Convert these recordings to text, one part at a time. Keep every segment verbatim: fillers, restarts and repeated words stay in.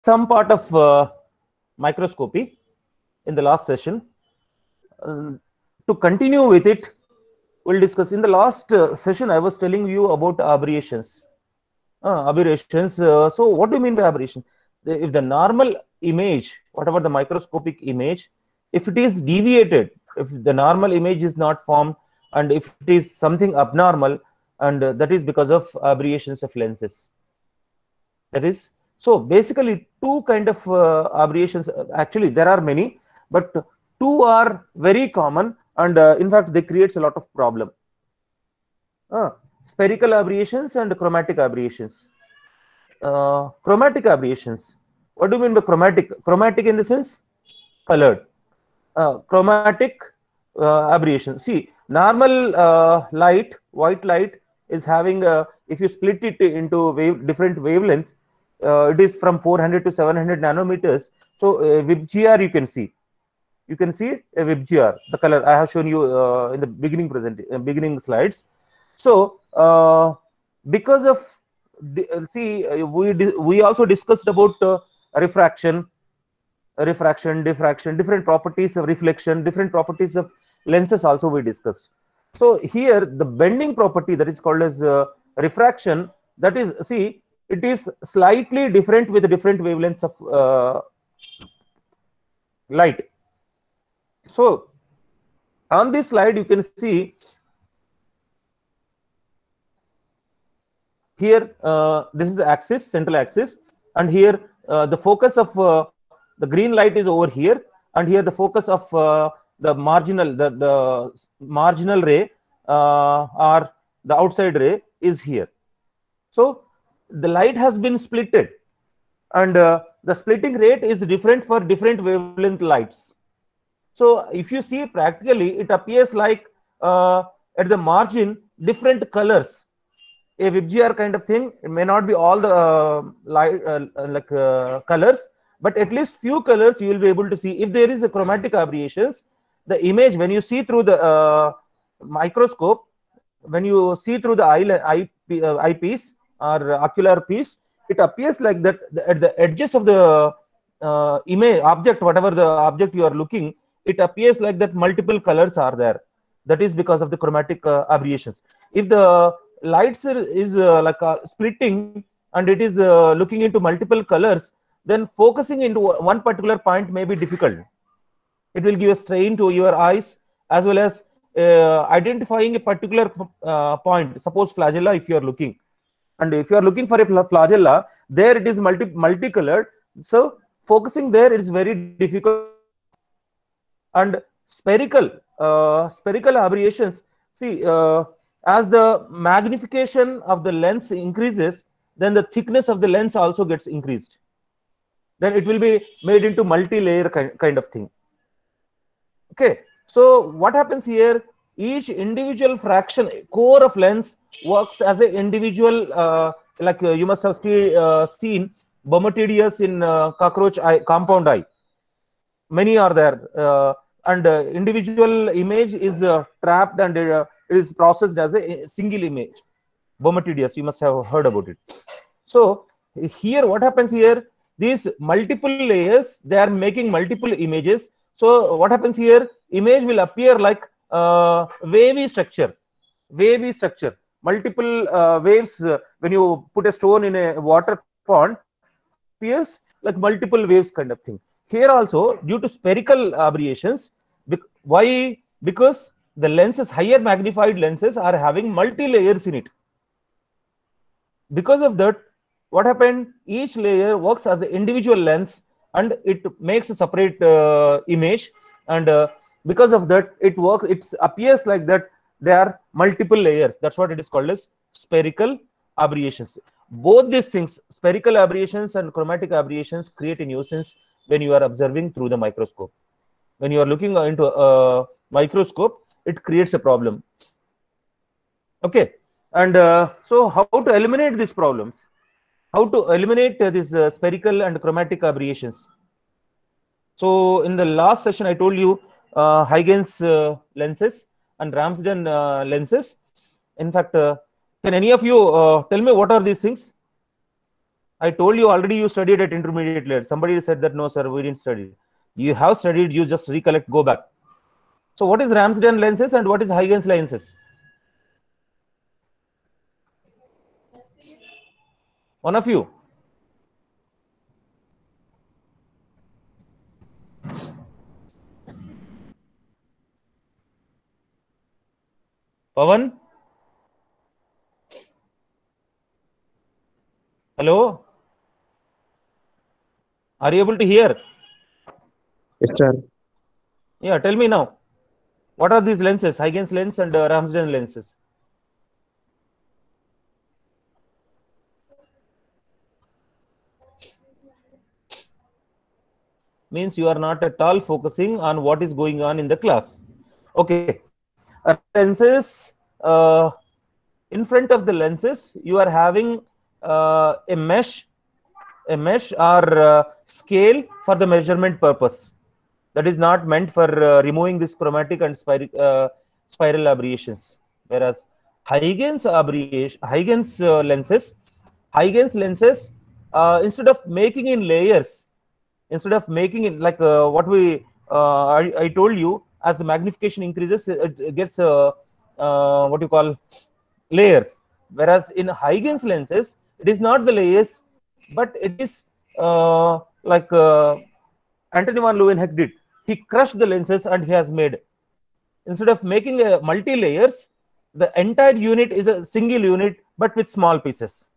some part of uh, microscopy in the last session. Uh, to continue with it, we'll discuss. In the last uh, session, I was telling you about aberrations. Uh, aberrations. Uh, so, what do you mean by aberration? The, if the normal image, whatever the microscopic image, if it is deviated, if the normal image is not formed, and if it is something abnormal, and uh, that is because of aberrations of lenses. That is, so basically two kind of uh, aberrations. Actually, there are many, but two are very common, and uh, in fact, they creates a lot of problem. Uh, spherical aberrations and chromatic aberrations. Uh, chromatic aberrations. What do you mean by chromatic? Chromatic in the sense colored. Uh, chromatic uh, aberration. See, normal uh, light, white light is having a, if you split it into wave, different wavelengths, uh, it is from four hundred to seven hundred nanometers. So uh, W I B G R you can see. You can see a W I B G R, the color I have shown you uh, in the beginning present uh, beginning slides. So uh, because of see, we we also discussed about uh, refraction, refraction, diffraction, different properties of reflection, different properties of lenses also we discussed. So here the bending property that is called as uh, refraction, that is, see, it is slightly different with different wavelengths of uh, light. So on this slide you can see here uh, this is the axis, central axis, and here uh, the focus of uh, the green light is over here, and here the focus of uh, the marginal the, the marginal ray uh, or the outside ray is here. So the light has been splitted, and uh, the splitting rate is different for different wavelength lights. So if you see practically, it appears like uh, at the margin different colors, a W I B G R kind of thing. It may not be all the uh, light uh, like uh, colors, but at least few colors you will be able to see. If there is a chromatic aberrations, the image when you see through the uh, microscope, when you see through the eye eye uh, eyepiece or ocular piece, it appears like that at the edges of the uh, image object, whatever the object you are looking, it appears like that multiple colors are there. That is because of the chromatic uh, aberrations. If the lights is uh, like uh, splitting and it is uh, looking into multiple colors, then focusing into one particular point may be difficult. It will give a strain to your eyes, as well as uh, identifying a particular uh, point. Suppose flagella, if you are looking, and if you are looking for a flagella, there it is multi multicolored. So focusing there is very difficult. And spherical uh, spherical aberrations, see, uh, as the magnification of the lens increases, then the thickness of the lens also gets increased. Then it will be made into multi-layer kind, kind of thing. Okay, so what happens here? Each individual fraction core of lens works as an individual, uh, like uh, you must have st uh, seen Bommatidius in uh, cockroach eye, compound eye. Many are there, uh, and uh, individual image is uh, trapped and uh, it is processed as a single image. Bommatidius, you must have heard about it. So here, what happens here? These multiple layers, they are making multiple images. So what happens here? Image will appear like uh, wavy structure, wavy structure. Multiple uh, waves. Uh, when you put a stone in a water pond, appears like multiple waves kind of thing. Here also, due to spherical aberrations, why? Because the lenses, higher magnified lenses, are having multi layers in it. Because of that, what happened? Each layer works as an individual lens, and it makes a separate uh, image. And uh, because of that, it works. It appears like that there are multiple layers. That's what it is called as spherical aberrations. Both these things, spherical aberrations and chromatic aberrations, create a nuisance when you are observing through the microscope. When you are looking into a microscope, it creates a problem. Okay, and uh, so how to eliminate these problems? How to eliminate uh, these uh, spherical and chromatic aberrations? So in the last session, I told you uh, Huygens uh, lenses and Ramsden uh, lenses. In fact, uh, can any of you uh, tell me what are these things? I told you already you studied at intermediate level. Somebody said that no, sir, we didn't study. You have studied, you just recollect, go back. So what is Ramsden lenses and what is Huygens lenses? One of you. Pavan? Hello? Are you able to hear? Yes, sir. Yeah, tell me now. What are these lenses? Huygens lens and uh, Ramsden lenses. Means you are not at all focusing on what is going on in the class. Okay. Uh, lenses, uh, in front of the lenses, you are having uh, a mesh, a mesh or uh, scale for the measurement purpose. That is not meant for uh, removing this chromatic and spiral, uh, spiral aberrations. Whereas Huygens aberration, Huygens uh, lenses, Huygens lenses, uh, instead of making in layers, instead of making it like uh, what we uh, I, I told you, as the magnification increases, it, it gets uh, uh, what you call layers. Whereas in Huygens lenses, it is not the layers, but it is uh, like uh, Antony van Leeuwenhoek did. He crushed the lenses and he has made, instead of making a multi layers, the entire unit is a single unit but with small pieces.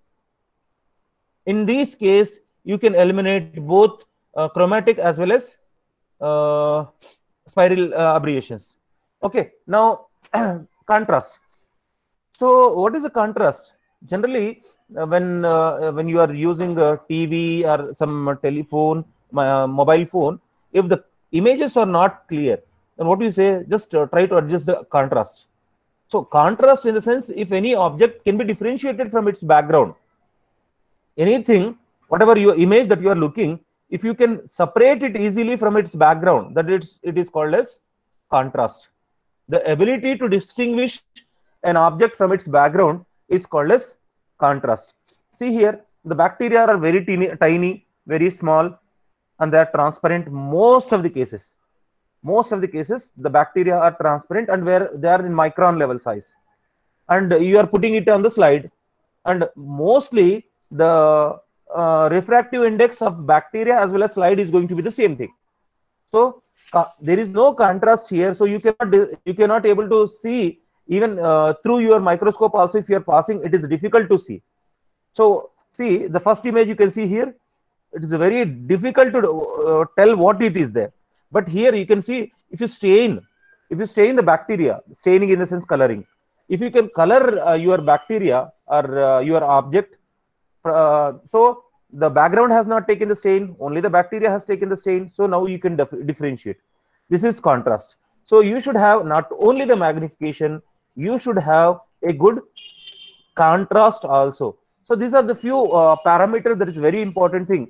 In this case, you can eliminate both uh, chromatic as well as uh, spiral uh, aberrations. Okay, now contrast. So what is a contrast? Generally, uh, when uh, when you are using a T V or some telephone, uh, mobile phone, if the images are not clear, then what do you say? Just uh, try to adjust the contrast. So contrast in the sense, if any object can be differentiated from its background, anything, whatever your image that you are looking, if you can separate it easily from its background, that it's it is called as contrast. The ability to distinguish an object from its background is called as contrast. See here, the bacteria are very teeny, tiny, very small, and they are transparent most of the cases. Most of the cases, the bacteria are transparent and where they are in micron level size. And you are putting it on the slide, and mostly the uh, refractive index of bacteria as well as slide is going to be the same thing. So there is no contrast here, so you cannot you cannot able to see even uh, through your microscope. Also, if you are passing, it is difficult to see. So see the first image you can see here, it is very difficult to uh, tell what it is there. But here you can see, if you stain, if you stain the bacteria, staining in the sense coloring, if you can color uh, your bacteria or uh, your object, uh, so the background has not taken the stain, only the bacteria has taken the stain. So now you can differentiate. This is contrast. So you should have not only the magnification, you should have a good contrast also. So these are the few uh, parameters that is very important thing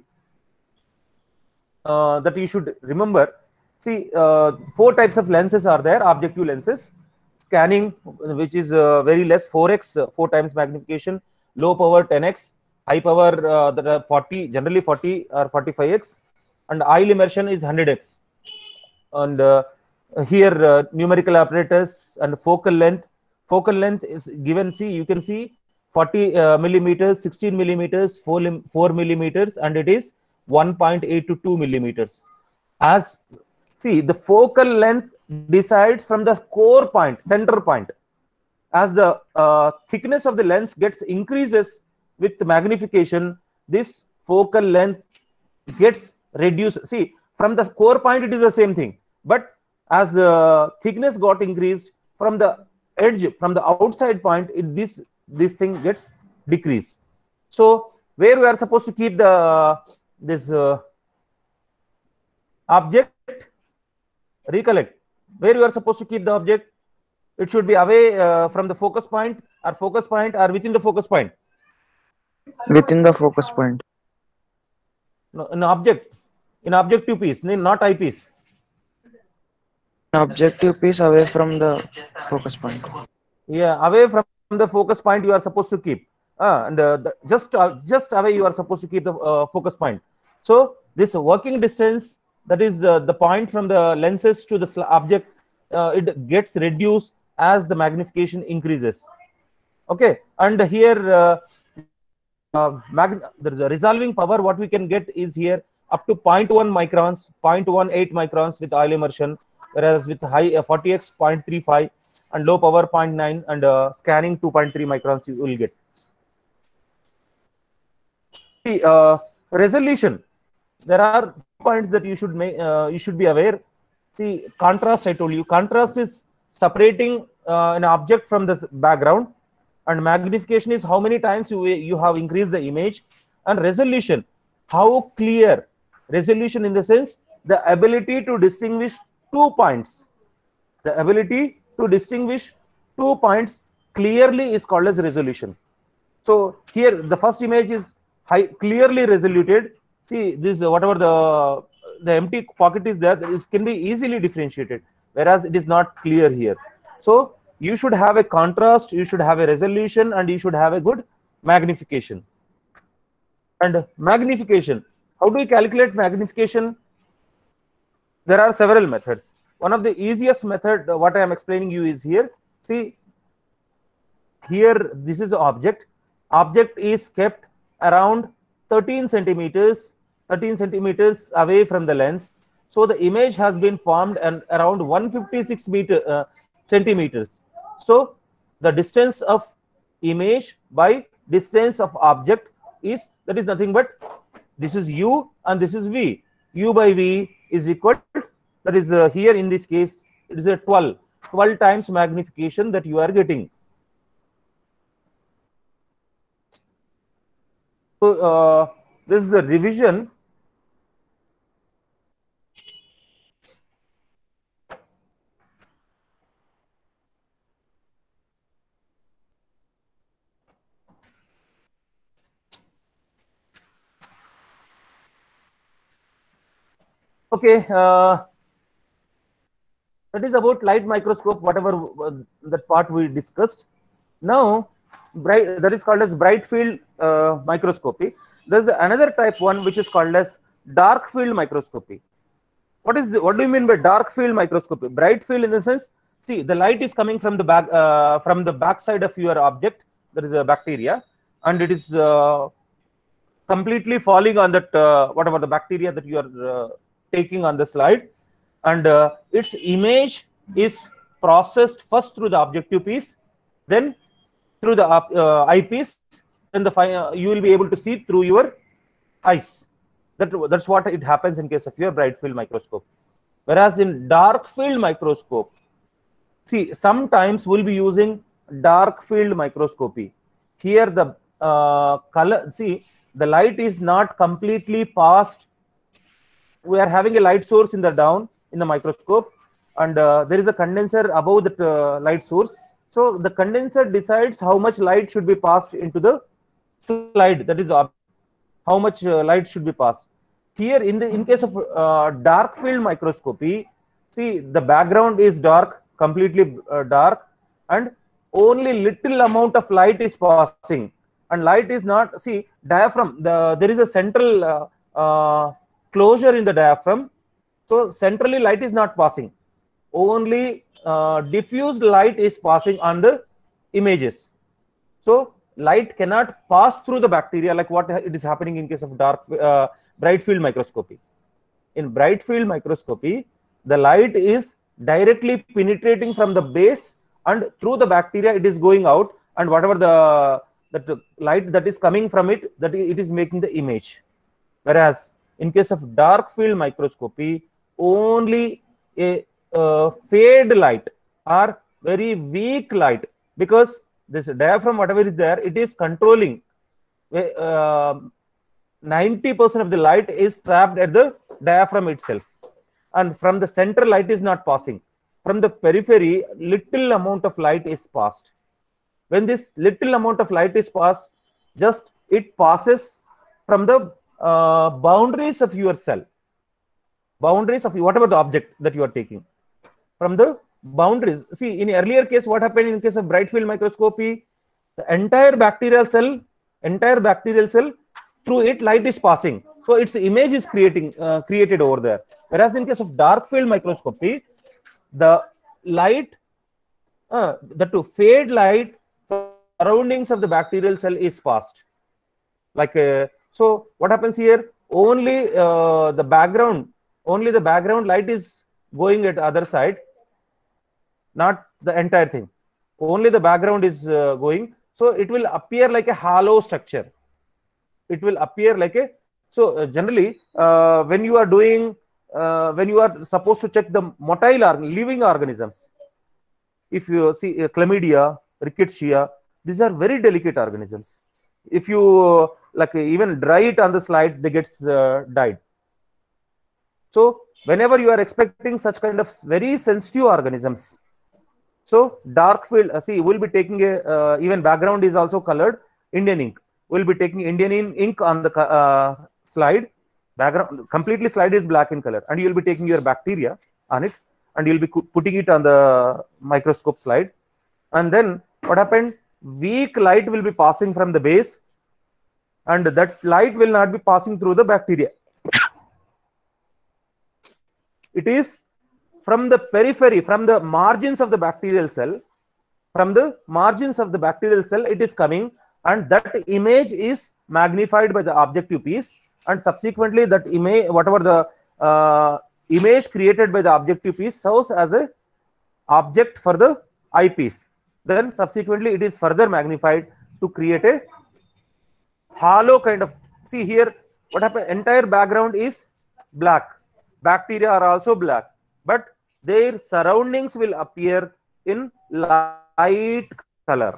uh, that you should remember. See, uh, four types of lenses are there: objective lenses, scanning, which is uh, very less, four x, uh, four times magnification, low power ten x, high power uh, that are forty, generally forty or forty-five x, and oil immersion is one hundred x. And uh, here uh, numerical apparatus and focal length. Focal length is given. See, you can see forty uh, millimeters, sixteen millimeters, four, four millimeters, and it is one point eight to two millimeters. As see, the focal length decides from the core point, center point. As the uh, thickness of the lens gets increases with magnification, this focal length gets reduced. See, from the core point, it is the same thing, but as the thickness got increased from the edge, from the outside point, it, this this thing gets decreased. So where we are supposed to keep the this uh, object, recollect where you are supposed to keep the object. It should be away uh, from the focus point, or focus point, or within the focus point. Within the focus point. No, an object, in objective piece, not eyepiece. An objective piece away from the focus point. Yeah, away from the focus point you are supposed to keep. uh, and uh, the, just uh, just away you are supposed to keep the uh, focus point. So this working distance, that is the the point from the lenses to the object, uh, it gets reduced as the magnification increases. Okay, and here uh, uh, there is a resolving power. What we can get is here up to zero point one microns, zero point one eight microns with oil immersion, whereas with high uh, forty x zero point three five and low power zero point nine, and uh, scanning two point three microns you will get. See, uh, resolution. There are points that you should make. Uh, you should be aware. See, contrast. I told you, contrast is separating uh, an object from the background, and magnification is how many times you you have increased the image, and resolution, how clear. Resolution in the sense the ability to distinguish two points. The ability to distinguish two points clearly is called as resolution. So here the first image is high, clearly resoluted. See this, whatever the the empty pocket is there, this can be easily differentiated, whereas it is not clear here. So you should have a contrast, you should have a resolution, and you should have a good magnification. And magnification, how do we calculate magnification? There are several methods. One of the easiest method, uh, what I am explaining you is here. See, here this is the object. Object is kept around thirteen centimeters, thirteen centimeters away from the lens. So the image has been formed and around one hundred fifty-six meter uh, centimeters. So the distance of image by distance of object is, that is nothing but, this is u and this is v. U by v is equal, that is uh, here in this case it is a twelve twelve times magnification that you are getting. So uh, this is the revision. Okay, uh, that is about light microscope, whatever uh, that part we discussed. Now, bright, that is called as bright field uh, microscopy. There's another type one which is called as dark field microscopy. What is the, what do you mean by dark field microscopy? Bright field in the sense, see, the light is coming from the back uh, from the back side of your object. There is a bacteria, and it is uh, completely falling on that uh, whatever the bacteria that you are uh, taking on the slide, and uh, its image is processed first through the objective piece, then through the uh, eyepiece, then the uh, you will be able to see through your eyes. That, that's what it happens in case of your bright field microscope. Whereas in dark field microscope, see, sometimes we'll be using dark field microscopy. Here the uh, color, see, the light is not completely passed. We are having a light source in the down in the microscope, and uh, there is a condenser above the uh, light source. So the condenser decides how much light should be passed into the slide, that is how much uh, light should be passed. Here in the in case of uh, dark field microscopy, see, the background is dark, completely uh, dark, and only little amount of light is passing, and light is not, see, diaphragm, the there is a central uh, uh, closure in the diaphragm, so centrally light is not passing, only uh, diffused light is passing on the images. So light cannot pass through the bacteria like what it is happening in case of dark uh, bright field microscopy. In bright field microscopy, the light is directly penetrating from the base, and through the bacteria it is going out, and whatever the that light that is coming from it, that it is making the image. Whereas in case of dark field microscopy, only a uh, fade light or very weak light, because this diaphragm, whatever is there, it is controlling. Uh, ninety percent of the light is trapped at the diaphragm itself, and from the center light is not passing. From the periphery, little amount of light is passed. When this little amount of light is passed, just it passes from the uh, boundaries of your cell, boundaries of whatever the object that you are taking. From the boundaries, see, in earlier case, what happened in case of bright field microscopy, The entire bacterial cell, entire bacterial cell, through it light is passing. So its image is creating uh, created over there. Whereas in case of dark field microscopy, the light, uh, the to fade light surroundings of the bacterial cell is passed. Like uh, so, what happens here? Only uh, the background, only the background light is going at the other side, not the entire thing. Only the background is uh, going. So it will appear like a hollow structure. It will appear like a, so uh, generally uh, when you are doing, uh, when you are supposed to check the motile or living organisms, if you see uh, chlamydia, rickettsia, these are very delicate organisms. If you uh, like uh, even dry it on the slide, they get uh, died. So whenever you are expecting such kind of very sensitive organisms, so dark field, uh, see, we'll be taking a, uh, even background is also colored Indian ink. We'll be taking Indian ink on the uh, slide. Background, completely slide is black in color. And you'll be taking your bacteria on it. And you'll be putting it on the microscope slide. And then what happened? Weak light will be passing from the base. And that light will not be passing through the bacteria. It is from the periphery, from the margins of the bacterial cell, from the margins of the bacterial cell, it is coming, and that image is magnified by the objective piece, and subsequently that image, whatever the uh, image created by the objective piece, serves as a object for the eyepiece. Then subsequently it is further magnified to create a hollow kind of, see here, what happened? Entire background is black. Bacteria are also black, but their surroundings will appear in light color.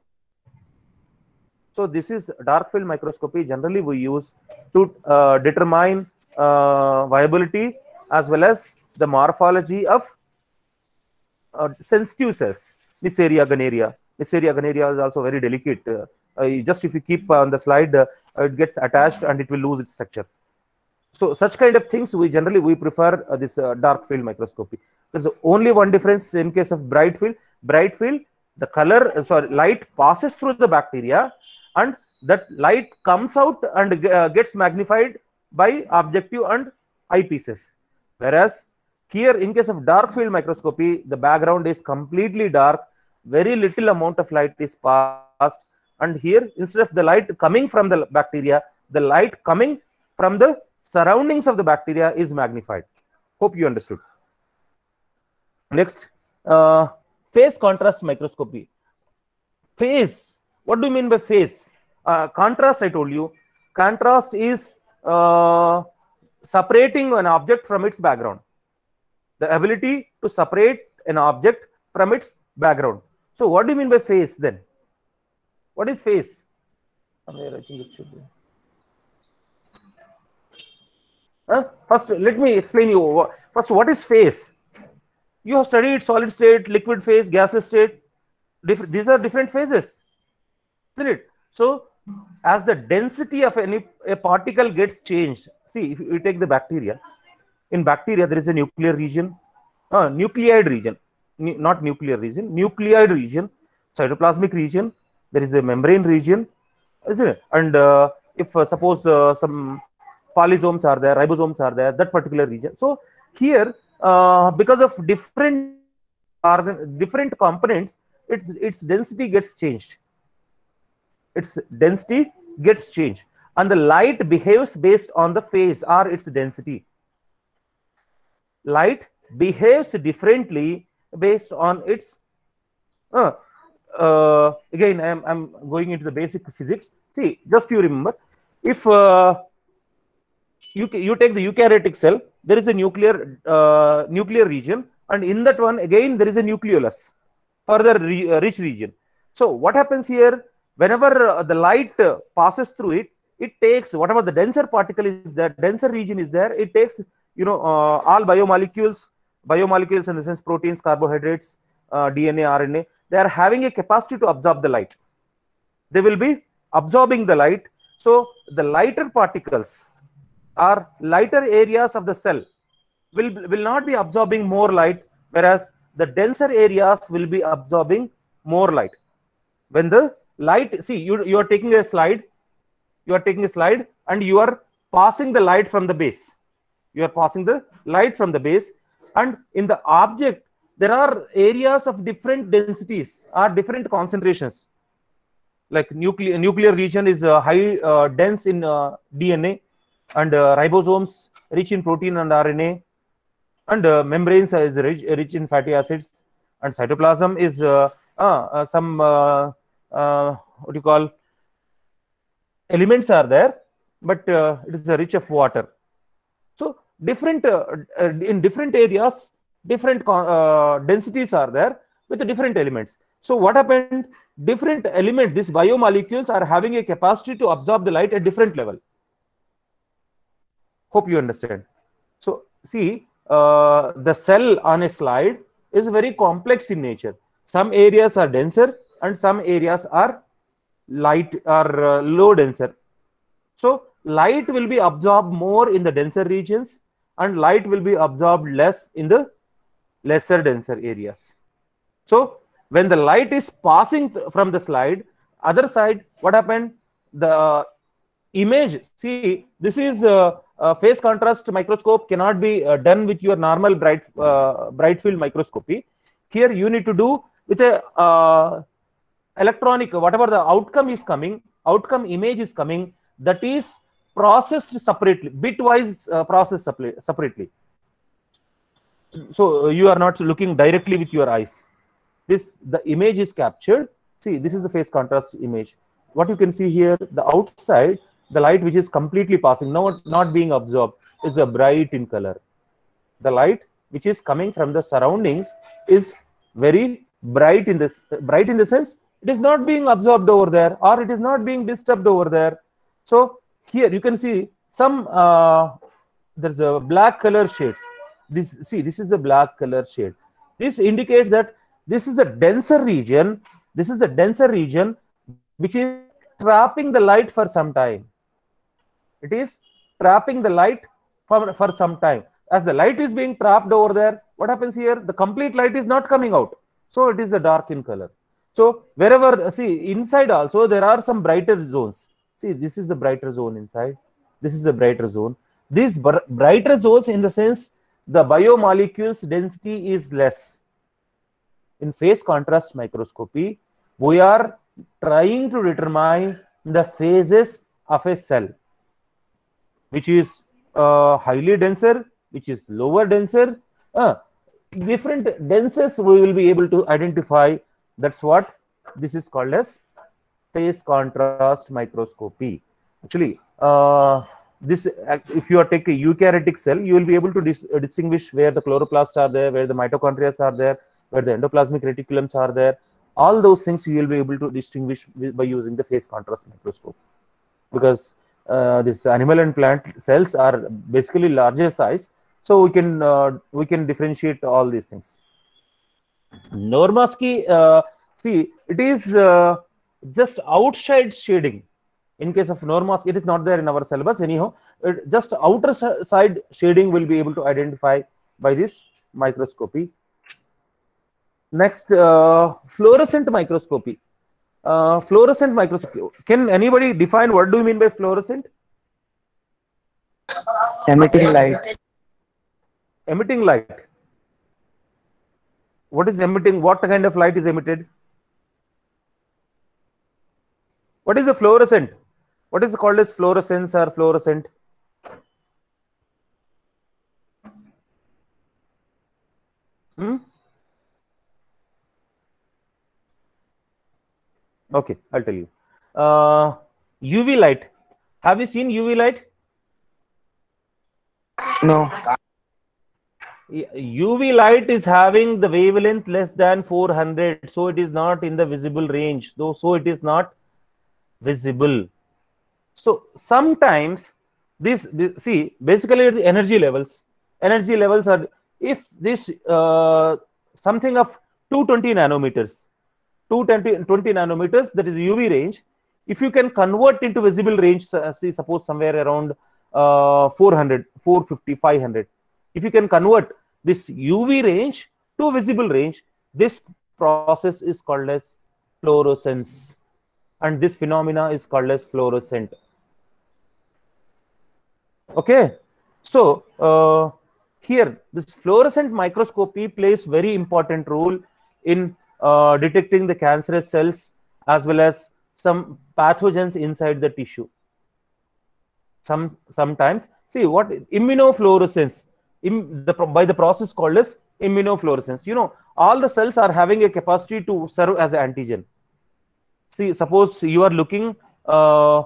So this is dark field microscopy. Generally we use to uh, determine uh, viability as well as the morphology of uh, sensitive cells. Neisseria gonorrhea. Neisseria gonorrhea is also very delicate. Uh, uh, just if you keep on the slide, uh, it gets attached and it will lose its structure. So such kind of things we generally we prefer uh, this uh, dark field microscopy. There's only one difference in case of bright field. Bright field, the color, uh, sorry, light passes through the bacteria, and that light comes out and uh, gets magnified by objective and eyepieces. Whereas here, in case of dark field microscopy, the background is completely dark. Very little amount of light is passed, and here instead of the light coming from the bacteria, the light coming from the surroundings of the bacteria is magnified. Hope you understood. Next, uh, phase contrast microscopy. Phase, what do you mean by phase? Uh, contrast, I told you. Contrast is uh, separating an object from its background. The ability to separate an object from its background. So what do you mean by phase then? What is phase? Somewhere I think it should be. Uh, first, let me explain you. First, what is phase? You have studied solid state, liquid phase, gaseous state. Dif these are different phases, isn't it? So, as the density of any a particle gets changed, see, if you take the bacteria, in bacteria there is a nuclear region, uh, nucleoid region, not nuclear region, nucleoid region, cytoplasmic region. There is a membrane region, isn't it? And uh, if uh, suppose uh, some polysomes are there, ribosomes are there, that particular region. So here, uh, because of different different components, its its density gets changed. Its density gets changed, and the light behaves based on the phase or its density. Light behaves differently based on its. Uh, uh, again, I'm I'm going into the basic physics. See, just you remember, if uh, you you take the eukaryotic cell, there is a nuclear uh, nuclear region, and in that one again there is a nucleolus, further re, uh, rich region. So what happens here? Whenever uh, the light uh, passes through it, it takes whatever the denser particle is there, denser region is there. It takes you know uh, all biomolecules, biomolecules in the sense proteins, carbohydrates, uh, D N A, R N A. They are having a capacity to absorb the light. They will be absorbing the light. So the lighter particles or lighter areas of the cell will, will not be absorbing more light, whereas the denser areas will be absorbing more light. When the light, see, you, you are taking a slide, you are taking a slide and you are passing the light from the base. You are passing the light from the base, and in the object, there are areas of different densities or different concentrations. Like nuclear nuclear region is uh, high uh, dense in uh, D N A, and uh, ribosomes rich in protein and R N A, and uh, membranes is rich, rich in fatty acids, and cytoplasm is uh, uh, uh, some uh, uh, what do you call elements are there, but uh, it is rich of water. So different uh, uh, in different areas, different uh, densities are there with the different elements. So what happened? Different elements, these biomolecules are having a capacity to absorb the light at different level. Hope you understand. So see, uh, the cell on a slide is very complex in nature. Some areas are denser and some areas are light or uh, low denser. So light will be absorbed more in the denser regions and light will be absorbed less in the lesser denser areas. So when the light is passing from the slide, other side, what happened? The image, see, this is a, a phase contrast microscope cannot be uh, done with your normal bright uh, bright field microscopy. Here you need to do with a uh, electronic, whatever the outcome is coming, outcome image is coming, that is processed separately, bitwise uh, processed separately. So you are not looking directly with your eyes. This, the image is captured. See, this is the phase contrast image. What you can see here, the outside, the light which is completely passing, not, not being absorbed, is a bright in color. The light which is coming from the surroundings is very bright in this, bright in the sense it is not being absorbed over there, or it is not being disturbed over there. So here you can see some uh, there's a black color shades. This, see, this is the black color shade. This indicates that this is a denser region. This is a denser region which is trapping the light for some time. It is trapping the light for, for some time. As the light is being trapped over there, what happens here? The complete light is not coming out. So it is a dark in color. So wherever, see, inside also there are some brighter zones. See, this is the brighter zone inside. This is the brighter zone. These brighter zones, in the sense, the biomolecules density is less. In phase contrast microscopy, we are trying to determine the phases of a cell, which is uh, highly denser, which is lower denser. Uh, different denses we will be able to identify. That's what this is called as phase contrast microscopy. Actually, uh, this, if you are taking a eukaryotic cell, you will be able to dis distinguish where the chloroplasts are there, where the mitochondria are there, where the endoplasmic reticulums are there. All those things you will be able to distinguish by using the phase contrast microscope, because uh, this animal and plant cells are basically larger size, so we can uh, we can differentiate all these things. Normarsky, uh, see, it is uh, just outside shading. In case of Normarsky, it is not there in our syllabus anyhow. It, just outer side shading will be able to identify by this microscopy. Next, uh, fluorescent microscopy. Uh, fluorescent microscopy. Can anybody define what do you mean by fluorescent? Emitting light. Emitting light. What is emitting? What kind of light is emitted? What is the fluorescent? What is called as fluorescence or fluorescent? Hmm? Okay, I'll tell you. Uh, U V light. Have you seen U V light? No. U V light is having the wavelength less than four hundred, so it is not in the visible range, though, so it is not visible. So sometimes this, this see, basically the energy levels, energy levels are, if this uh, something of two hundred twenty nanometers, two hundred twenty nanometers, that is U V range, if you can convert into visible range, uh, see, suppose somewhere around uh, four hundred, four fifty, five hundred, if you can convert this U V range to visible range, this process is called as fluorescence. and this phenomena is called as fluorescent. Okay, so uh, here this fluorescent microscopy plays very important role in uh, detecting the cancerous cells as well as some pathogens inside the tissue. Some sometimes see what immunofluorescence im, the, by the process called as immunofluorescence. You know, all the cells are having a capacity to serve as an antigen. See, suppose you are looking uh,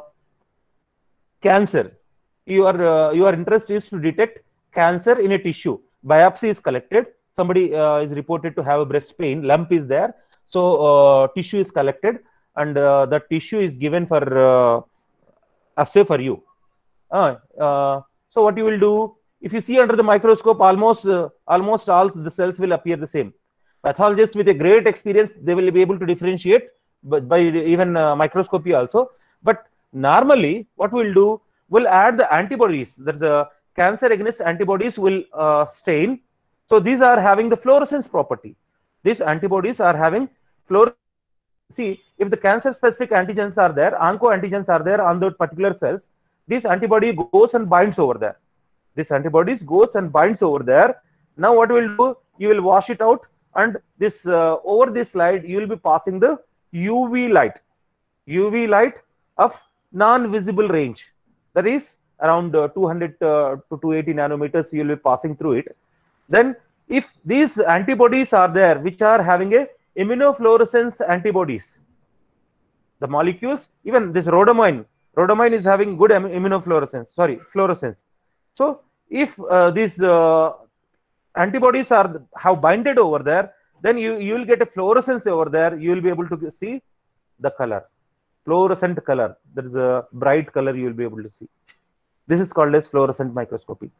cancer. Your uh, your interest is to detect cancer in a tissue. Biopsy is collected. Somebody uh, is reported to have a breast pain. Lump is there. So uh, tissue is collected, and uh, the tissue is given for uh, assay for you. Uh, uh, so what you will do, if you see under the microscope, almost uh, almost all the cells will appear the same. Pathologists with a great experience, they will be able to differentiate, but by even uh, microscopy also. But normally, what we'll do, we'll add the antibodies. That the cancer against antibodies will uh, stain. So these are having the fluorescence property. These antibodies are having fluorescence. See, if the cancer specific antigens are there, onco antigens are there on the particular cells, this antibody goes and binds over there. This antibodies goes and binds over there. Now what we'll do, you will wash it out, and this uh, over this slide you will be passing the U V light, U V light of non-visible range. That is around uh, two hundred uh, to two eighty nanometers. You will be passing through it. Then, if these antibodies are there, which are having a immunofluorescence antibodies, the molecules, even this rhodomine, rhodomine is having good immunofluorescence. Sorry, fluorescence. So, if uh, these uh, antibodies are have binded over there, then you you will get a fluorescence over there. You will be able to see the color, fluorescent color. There is a bright color you will be able to see. This is called as fluorescent microscopy.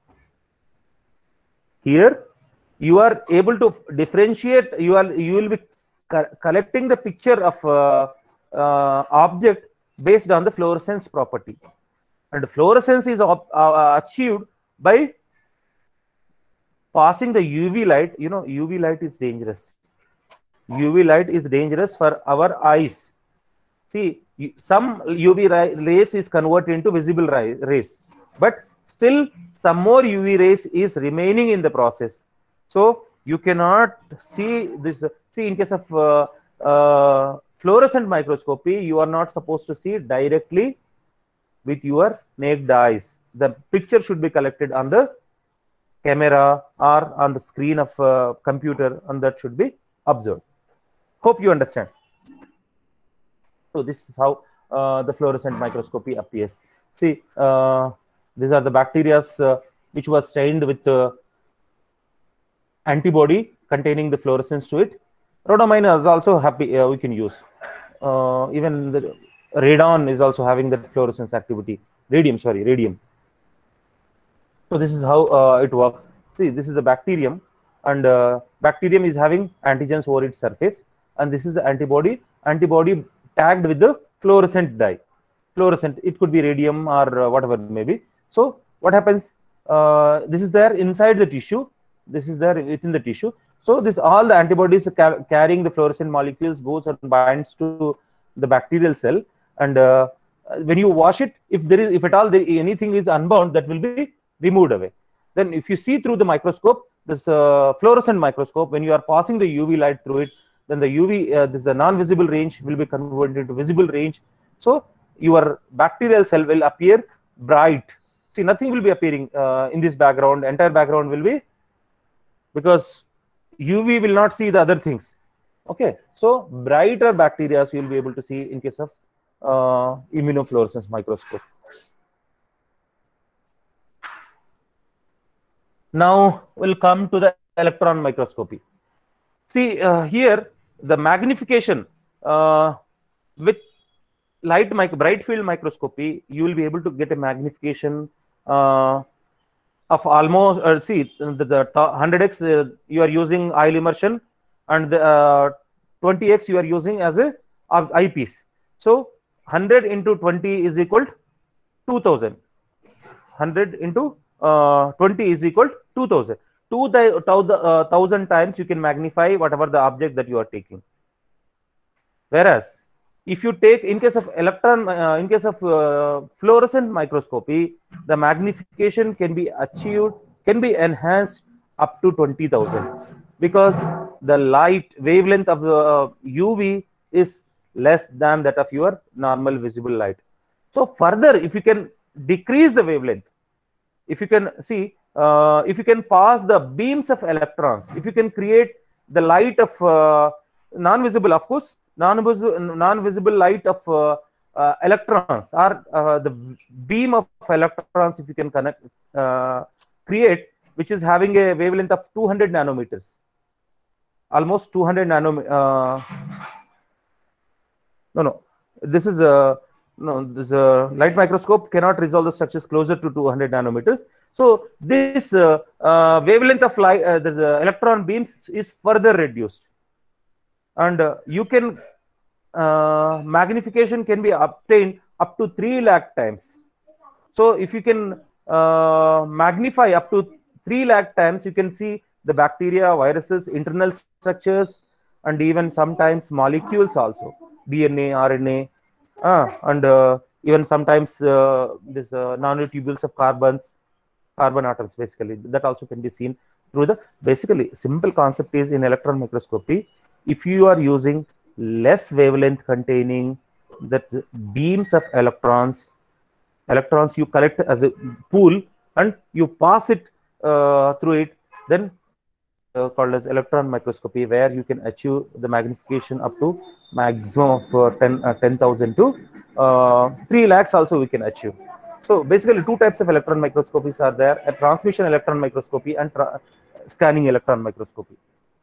Here you are able to differentiate. You are you will be co collecting the picture of uh, uh, object based on the fluorescence property, and fluorescence is uh, achieved by passing the U V light. You know, U V light is dangerous. U V light is dangerous for our eyes. See, some U V rays is converted into visible rays, but still some more U V rays is remaining in the process. So you cannot see this. See, in case of uh, uh, fluorescent microscopy, you are not supposed to see directly with your naked eyes. The picture should be collected on the camera or on the screen of a computer, and that should be observed. Hope you understand. So this is how uh, the fluorescent microscopy appears. See, uh, these are the bacteria uh, which was stained with uh, antibody containing the fluorescence to it. Rhodomine is also happy uh, we can use. Uh, even the radon is also having that fluorescence activity. Radium, sorry, radium. So this is how uh, it works. See, this is the bacterium, and uh, bacterium is having antigens over its surface, and this is the antibody. Antibody tagged with the fluorescent dye. Fluorescent, it could be radium or uh, whatever it may be. So what happens? Uh, this is there inside the tissue. This is there within the tissue. So this all the antibodies ca carrying the fluorescent molecules goes and binds to the bacterial cell, and uh, when you wash it, if there is, if at all there, anything is unbound, that will be removed away. Then if you see through the microscope, this uh, fluorescent microscope, when you are passing the U V light through it, then the U V, uh, this is a non-visible range will be converted into visible range. So your bacterial cell will appear bright. See, nothing will be appearing uh, in this background. Entire background will be, because U V will not see the other things. Okay, so brighter bacteria you will be able to see in case of uh, immunofluorescence microscope. Now we'll come to the electron microscopy. See, uh, here the magnification uh, with light mic bright field microscopy, you will be able to get a magnification uh, of almost uh, see the, the one hundred x uh, you are using oil immersion, and the uh, twenty x you are using as a uh, eyepiece. So one hundred into twenty is equal to two thousand. one hundred into uh, twenty is equal to two thousand. two thousand times you can magnify whatever the object that you are taking. Whereas if you take, in case of electron, uh, in case of uh, fluorescent microscopy, the magnification can be achieved, can be enhanced up to twenty thousand, because the light wavelength of the uh, U V is less than that of your normal visible light. So further, if you can decrease the wavelength, if you can see, uh, if you can pass the beams of electrons, if you can create the light of uh, non-visible, of course, non-visible non-visible light of uh, uh, electrons, or uh, the beam of electrons, if you can connect, uh, create, which is having a wavelength of two hundred nanometers, almost two hundred nanometers. Uh, no, no, this is a no. This uh, light microscope cannot resolve the structures closer to two hundred nanometers. So this uh, uh, wavelength of light, uh, this uh, electron beams is further reduced, and uh, you can uh, magnification can be obtained up to three lakh times. So if you can uh, magnify up to three lakh times, you can see the bacteria, viruses, internal structures, and even sometimes molecules also, D N A, R N A, uh, and uh, even sometimes uh, this uh, nanotubules of carbons, carbon atoms, basically, that also can be seen through the, basically, simple concept is in electron microscopy, if you are using less wavelength containing, that's beams of electrons, electrons you collect as a pool and you pass it uh, through it, then uh, called as electron microscopy, where you can achieve the magnification up to maximum of uh, ten thousand to uh, three lakhs also we can achieve. So basically two types of electron microscopies are there: a transmission electron microscopy and scanning electron microscopy.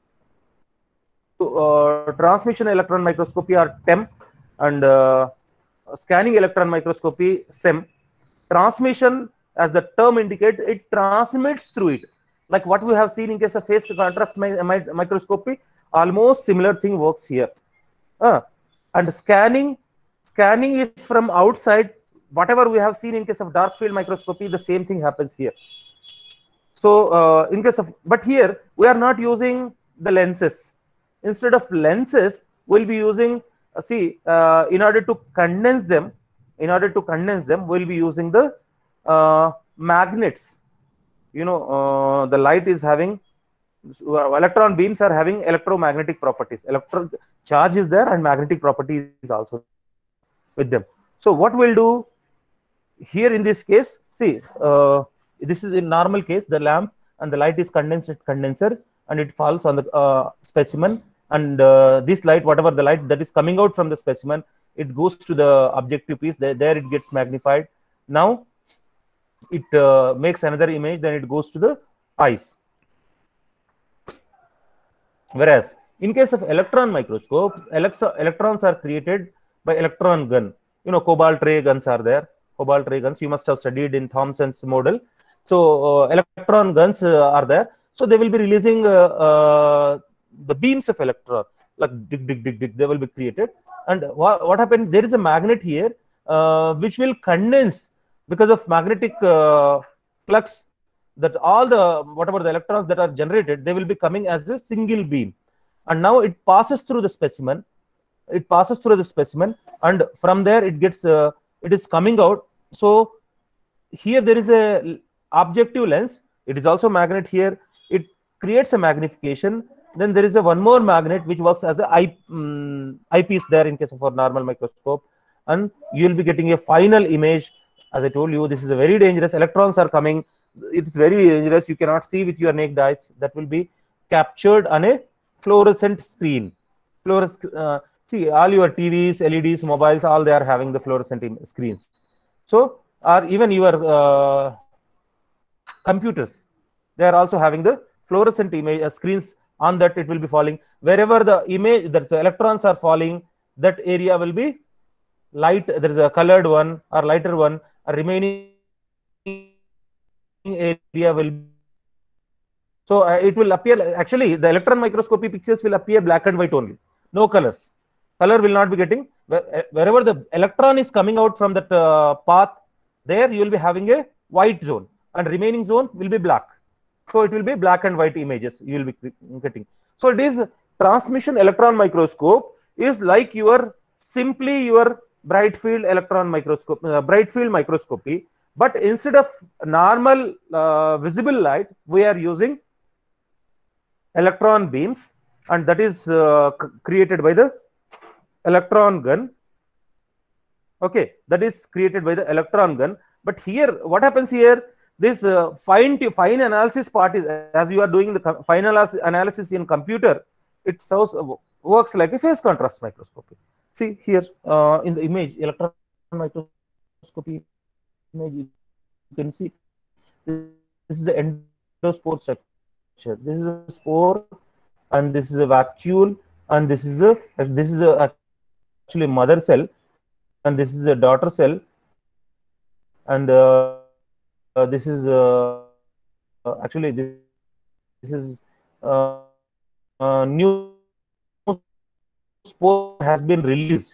So uh, transmission electron microscopy or T E M, and uh, scanning electron microscopy, S E M. Transmission, as the term indicates, it transmits through it. Like what we have seen in case of phase contrast mi mi microscopy, almost similar thing works here. Uh, and scanning, scanning is from outside. Whatever we have seen in case of dark field microscopy, the same thing happens here. So uh, in case of, but here we are not using the lenses. Instead of lenses, we'll be using, uh, see, uh, in order to condense them, in order to condense them, we'll be using the uh, magnets. You know, uh, the light is having, uh, electron beams are having electromagnetic properties. Electron charge is there and magnetic property is also with them. So what we'll do here in this case, see, uh, this is in normal case, the lamp and the light is condensed at condenser and it falls on the uh, specimen, and uh, this light, whatever the light that is coming out from the specimen, it goes to the objective piece, there, there it gets magnified. Now it uh, makes another image, then it goes to the eyes. Whereas in case of electron microscope, electrons are created by electron gun. You know, cobalt ray guns are there, cobalt ray guns, you must have studied in Thomson's model. So uh, electron guns uh, are there. So they will be releasing uh, uh, the beams of electron, like dig, dig, dig, dig, they will be created. And what, what happened, there is a magnet here uh, which will condense because of magnetic uh, flux, that all the, whatever the electrons that are generated, they will be coming as a single beam. And now it passes through the specimen, it passes through the specimen, and from there it gets, uh, it is coming out. So here there is a objective lens, it is also magnet here, it creates a magnification. Then there is a one more magnet which works as a eye, um, eyepiece there in case of our normal microscope, and you will be getting a final image. As I told you, this is a very dangerous, electrons are coming, it's very dangerous, you cannot see with your naked eyes. That will be captured on a fluorescent screen. Fluorescent, uh, see, all your T Vs, L E Ds, mobiles, all they are having the fluorescent screens. So, or even your uh, computers, they are also having the fluorescent image uh, screens. On that it will be falling. Wherever the image, that the electrons are falling, that area will be light, there is a colored one or lighter one, a remaining area will be. So uh, it will appear, actually the electron microscopy pictures will appear black and white only, no colors. Color will not be getting, wherever the electron is coming out from that uh, path, there you will be having a white zone and remaining zone will be black. So it will be black and white images you will be getting. So it is transmission electron microscope is like your simply your bright field electron microscope, uh, bright field microscopy. But instead of normal uh, visible light, we are using electron beams, and that is uh, created by the electron gun. Okay, that is created by the electron gun. But here, what happens here? This uh, fine fine analysis part is, as you are doing the fine analysis in computer, it serves, uh, works like a phase contrast microscopy. See here uh, in the image, electron microscopy image, you can see this is the endospore structure. This is a spore, and this is a vacuole, and this is a this is a actually mother cell, and this is a daughter cell, and uh, uh, this is uh, uh, actually this, this is uh, uh, new spore has been released.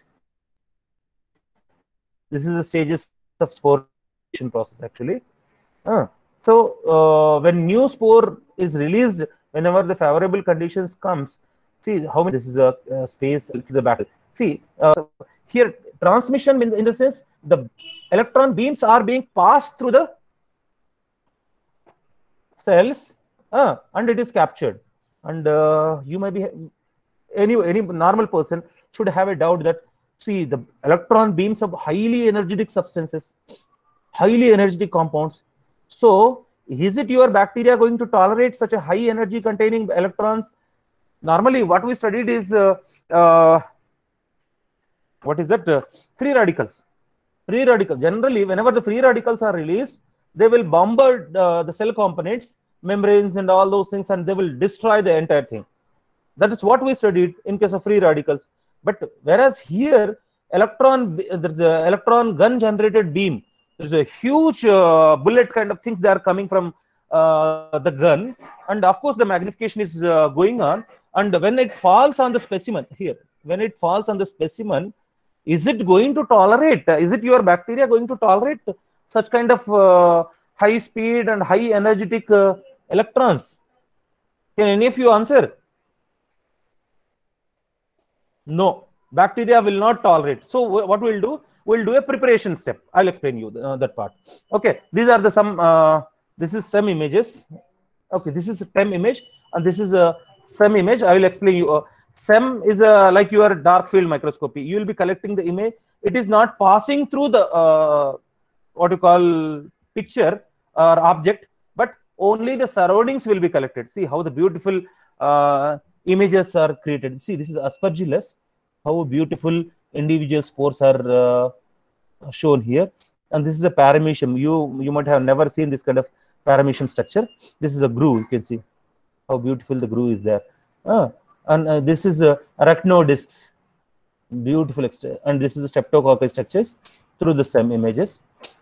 This is the stages of spore process actually. Uh, so uh, when new spore is released, whenever the favorable conditions comes, see how many, this is a, a space to the battle. See uh, here transmission in, in the sense the electron beams are being passed through the cells uh, and it is captured. And uh, you might be, any any normal person should have a doubt that, see, the electron beams of highly energetic substances, highly energetic compounds. So is it your bacteria going to tolerate such a high energy containing electrons? Normally what we studied is uh, uh, what is that? Uh, free radicals. Free radicals. Generally, whenever the free radicals are released, they will bombard uh, the cell components, membranes, and all those things, and they will destroy the entire thing. That is what we studied in case of free radicals. But whereas here, electron, there's a electron gun generated beam. There's a huge uh, bullet kind of things that are coming from uh, the gun, and of course the magnification is uh, going on. And when it falls on the specimen here, when it falls on the specimen, is it going to tolerate? Is it your bacteria going to tolerate such kind of uh, high speed and high energetic uh, electrons? Can any of you answer? No, bacteria will not tolerate. So what we'll do? We'll do a preparation step. I'll explain you uh, that part. Okay, these are the some. Uh, this is some images. Okay, this is a T E M image, and this is a SEM image. I will explain you. Uh, SEM is a, like your dark field microscopy. You will be collecting the image. It is not passing through the uh, what you call picture or object, but only the surroundings will be collected. See how the beautiful uh, images are created. See, this is Aspergillus. How beautiful individual spores are uh, shown here. And this is a paramecium. You you might have never seen this kind of paramecium structure. This is a groove. You can see how beautiful the groove is there. Uh, and uh, this is a arachnodiscs. Beautiful. And this is a streptococcus structures through the SEM images.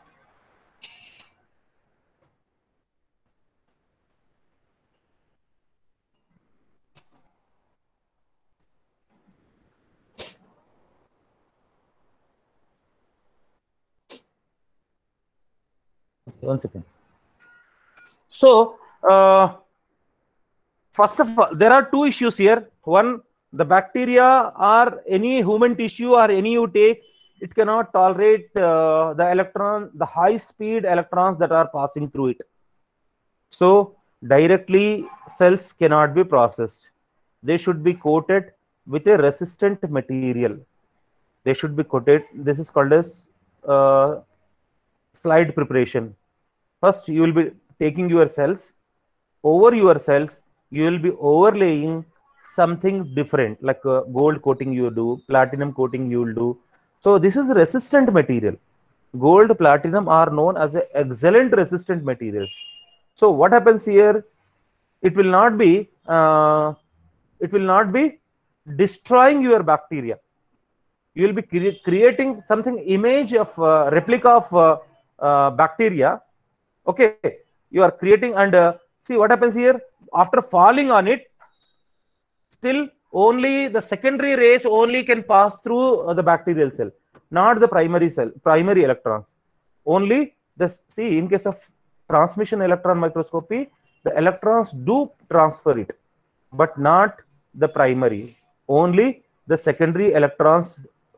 One second. So, uh, first of all, there are two issues here. One, the bacteria or any human tissue or any you take, it cannot tolerate uh, the electron, the high speed electrons that are passing through it. So, directly cells cannot be processed. They should be coated with a resistant material. They should be coated. This is called as uh, slide preparation. First, you will be taking your cells. Over your cells, you will be overlaying something different, like uh, gold coating you do, platinum coating you will do. So this is resistant material. Gold, platinum are known as a excellent resistant materials. So what happens here? It will not be uh, it will not be destroying your bacteria. You will be cre creating something image of uh, replica of uh, uh, bacteria. Okay, you are creating, and uh, see what happens here. After falling on it, still only the secondary rays only can pass through uh, the bacterial cell, not the primary cell, primary electrons. Only the, see, in case of transmission electron microscopy, the electrons do transfer it, but not the primary. Only the secondary electrons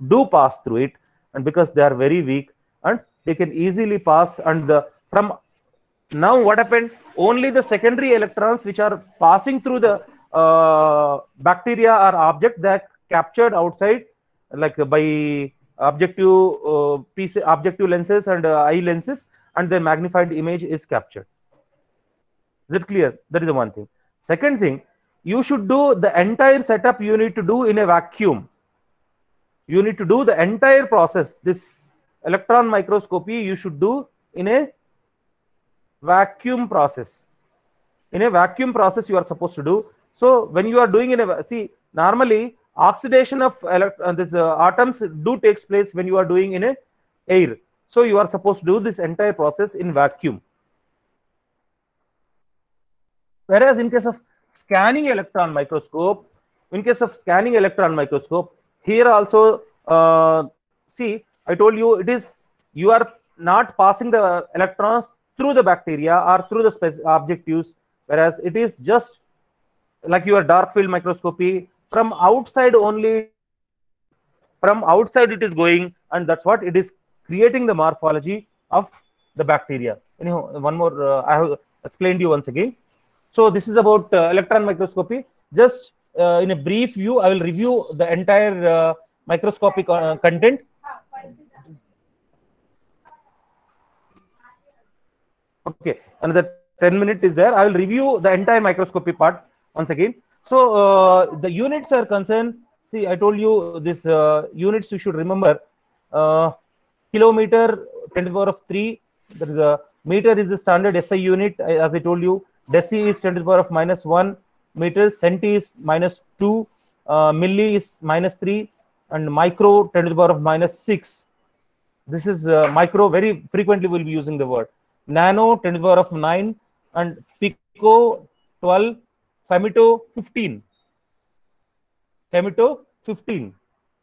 do pass through it, and because they are very weak and they can easily pass. And the from now what happened, only the secondary electrons which are passing through the uh, bacteria or object that captured outside, like uh, by objective uh, piece objective lenses and uh, eye lenses, and the magnified image is captured. Is it clear? That is the one thing. Second thing, you should do the entire setup you need to do in a vacuum. You need to do the entire process. This electron microscopy you should do in a vacuum process. In a vacuum process you are supposed to do. So when you are doing in a, see, normally oxidation of elect uh, this uh, atoms do takes place when you are doing in a air. So you are supposed to do this entire process in vacuum. Whereas in case of scanning electron microscope, in case of scanning electron microscope, here also, uh, see, I told you it is, you are not passing the electrons through the bacteria or through the objectives, whereas it is just like your dark field microscopy, from outside only, from outside it is going, and that's what it is creating the morphology of the bacteria. Anyhow, one more, uh, I have explained you once again. So this is about uh, electron microscopy. Just uh, in a brief view, I will review the entire uh, microscopic uh, content. Okay, another ten minutes is there. I will review the entire microscopy part once again. So uh, the units are concerned. See, I told you this uh, units you should remember. Uh, kilometer, ten to the power of three. There is a meter is the standard S I unit, as I told you. Deci is ten to the power of minus one, meters, centi is minus two, uh, milli is minus three, and micro ten to the power of minus six. This is uh, micro, very frequently we'll be using the word. Nano ten to the power of nine, and pico twelve, femto fifteen. Femto fifteen.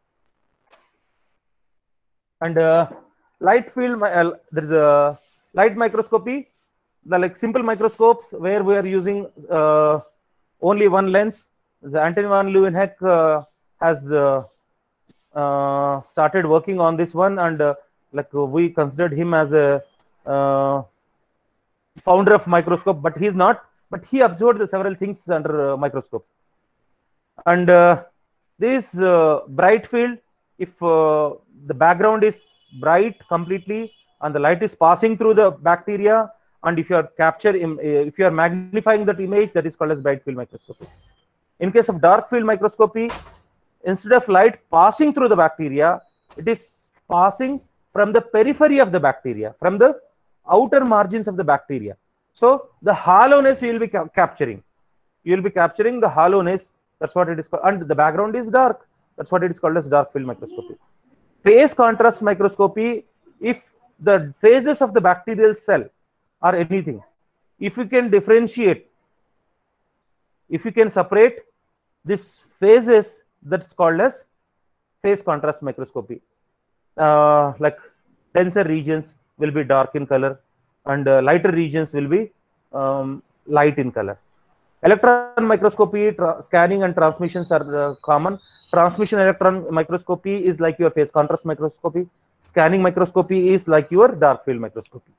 And uh, light field, uh, there is a light microscopy. The like simple microscopes where we are using uh, only one lens. The Antoine van Leeuwenhoek uh, has uh, uh, started working on this one, and uh, like uh, we considered him as a uh, founder of microscope, but he's not. But he observed the several things under uh, microscopes. And uh, this uh, bright field, if uh, the background is bright completely and the light is passing through the bacteria, and if you are capturing, if you are magnifying that image, that is called as bright field microscopy. In case of dark field microscopy, instead of light passing through the bacteria, it is passing from the periphery of the bacteria, from the outer margins of the bacteria. So the hollowness you will be ca capturing. You will be capturing the hollowness. That's what it is called. And the background is dark. That's what it is called as dark field microscopy. Phase contrast microscopy, if the phases of the bacterial cell or anything, if you can differentiate, if you can separate these phases, that's called as phase contrast microscopy. Uh, like denser regions will be dark in color, and uh, lighter regions will be um, light in color. Electron microscopy, scanning and transmissions are uh, common. Transmission electron microscopy is like your phase contrast microscopy. Scanning microscopy is like your dark field microscopy.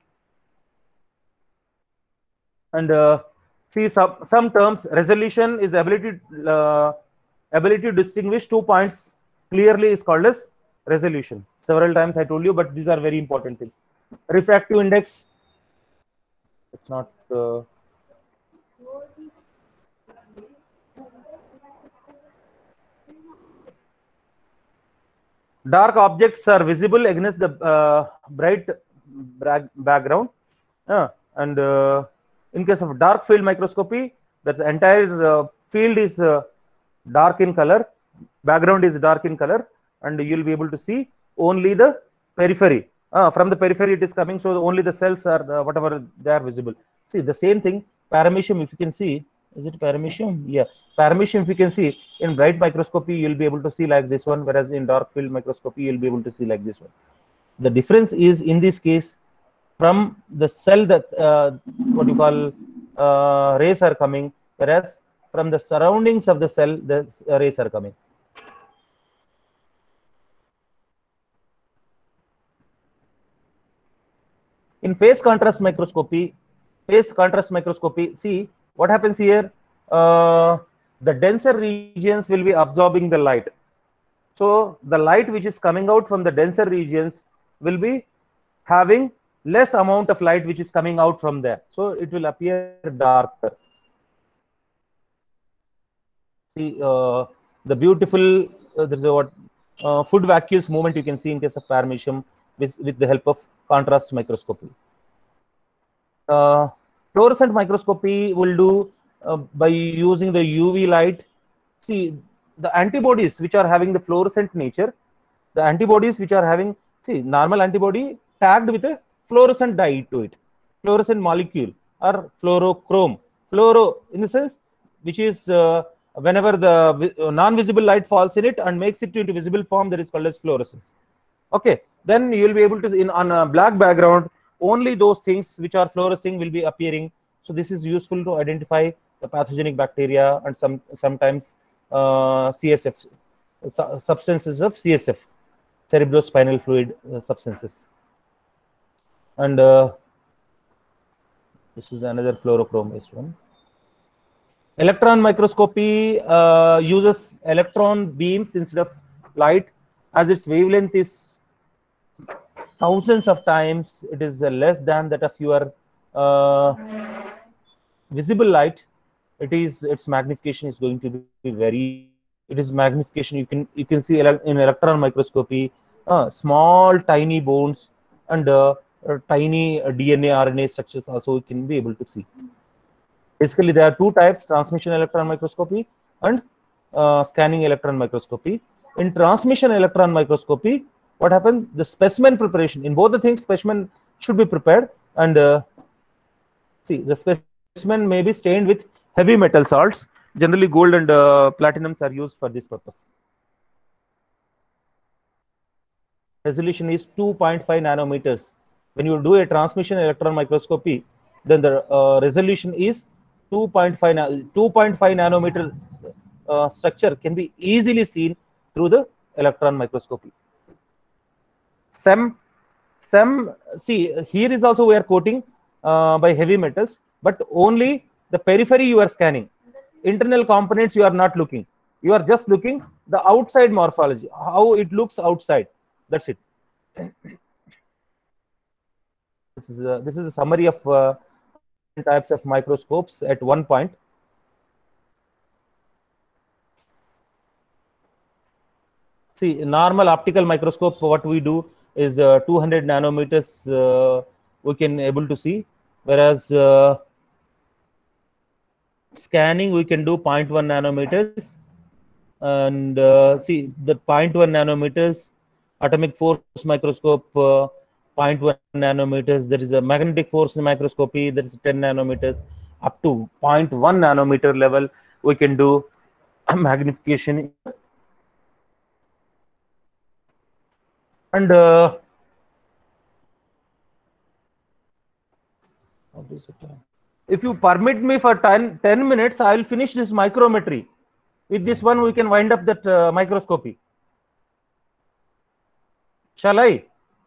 And uh, see some some terms. Resolution is the ability uh, ability to distinguish two points clearly is called as resolution. Several times I told you, but these are very important things. Refractive index. It's not. Uh, dark objects are visible against the uh, bright background, uh, and uh, in case of dark field microscopy, that's entire uh, field is uh, dark in color, background is dark in color, and you'll be able to see only the periphery. Uh, from the periphery it is coming, so only the cells are uh, whatever they are visible. See the same thing, paramecium, if you can see, is it paramecium? Yeah, paramecium, if you can see, in bright microscopy you'll be able to see like this one, whereas in dark field microscopy you'll be able to see like this one. The difference is, in this case, from the cell that uh, what you call uh, rays are coming, whereas from the surroundings of the cell the uh, rays are coming. In phase contrast microscopy, phase contrast microscopy, see what happens here. Uh, the denser regions will be absorbing the light. So the light which is coming out from the denser regions will be having less amount of light which is coming out from there. So it will appear darker. See uh, the beautiful, uh, there's a what uh, food vacuoles movement you can see in case of paramecium with, with the help of contrast microscopy. Uh, fluorescent microscopy will do uh, by using the U V light. See the antibodies which are having the fluorescent nature, the antibodies which are having, see normal antibody tagged with a fluorescent dye to it, fluorescent molecule or fluorochrome, fluoro in the sense which is uh, whenever the uh, non-visible light falls in it and makes it into visible form, that is called as fluorescence. Okay, then you will be able to, in on a black background, only those things which are fluorescing will be appearing. So this is useful to identify the pathogenic bacteria and some sometimes uh, C S F, su substances of C S F, cerebrospinal fluid uh, substances. And uh, this is another fluorochrome based one. Electron microscopy uh, uses electron beams instead of light, as its wavelength is thousands of times, it is uh, less than that of your uh, visible light. It is, its magnification is going to be very, it is magnification, you can you can see ele in electron microscopy uh, small tiny bones and uh, uh, tiny uh, D N A R N A structures also you can be able to see. Basically there are two types, transmission electron microscopy and uh, scanning electron microscopy. In transmission electron microscopy, what happens, the specimen preparation, in both the things specimen should be prepared, and uh, see the specimen may be stained with heavy metal salts. Generally gold and uh, platinums are used for this purpose. Resolution is two point five nanometers. When you do a transmission electron microscopy, then the uh, resolution is two point five nanometer uh, structure can be easily seen through the electron microscopy. Some, some, see here is also we are coating uh, by heavy metals, but only the periphery you are scanning. Internal components you are not looking. You are just looking the outside morphology, how it looks outside. That's it. This is a, this is a summary of uh, types of microscopes at one point. See, normal optical microscope, what we do is uh, two hundred nanometers uh, we can able to see, whereas uh, scanning we can do zero point one nanometers, and uh, see the zero point one nanometers, atomic force microscope uh, zero point one nanometers, there is a magnetic force microscopy, there is ten nanometers, up to zero point one nanometer level we can do a magnification. And uh, if you permit me for ten, ten minutes, I will finish this micrometry. With this one, we can wind up that uh, microscopy. Shall I?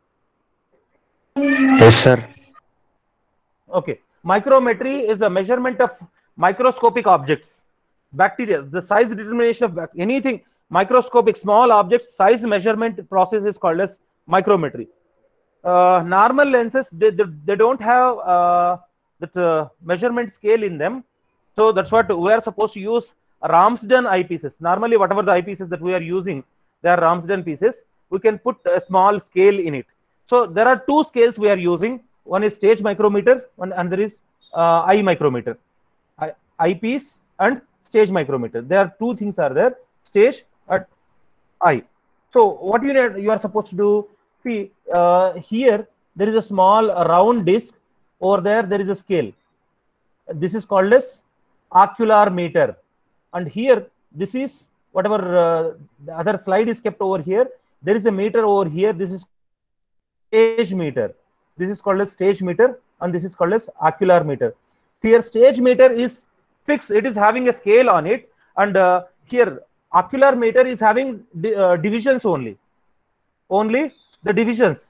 Yes, sir. Okay. Micrometry is a measurement of microscopic objects. Bacteria, the size determination of anything, microscopic small objects, size measurement process is called as micrometry. Uh, normal lenses, they, they, they don't have uh, that uh, measurement scale in them. So that's what we are supposed to use Ramsden eyepieces. Normally, whatever the eyepieces that we are using, they are Ramsden pieces. We can put a small scale in it. So there are two scales we are using. One is stage micrometer, one, and there is uh, eye micrometer. Eye, eyepiece and stage micrometer. There are two things are there, stage and eye. So what you need, you are supposed to do, see uh, here there is a small uh, round disc, over there there is a scale. This is called as ocular meter, and here this is whatever uh, the other slide is kept over here. There is a meter over here. This is stage meter. This is called as stage meter, and this is called as ocular meter. Here stage meter is fixed, it is having a scale on it, and uh, here ocular meter is having di uh, divisions only. Only the divisions.